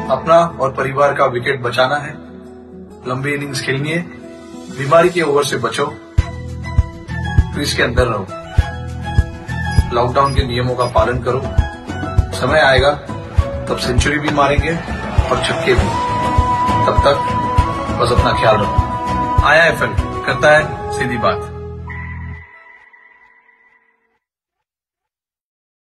अपना और परिवार का विकेट बचाना है, लंबी इनिंग्स खेलनी है, बीमारी के ओवर से बचो, क्रीज के अंदर रहो, लॉकडाउन के नियमों का पालन करो। समय आएगा तब सेंचुरी भी मारेंगे और छक्के भी। तब तक बस अपना ख्याल रखो। आया एफएल करता है सीधी बात।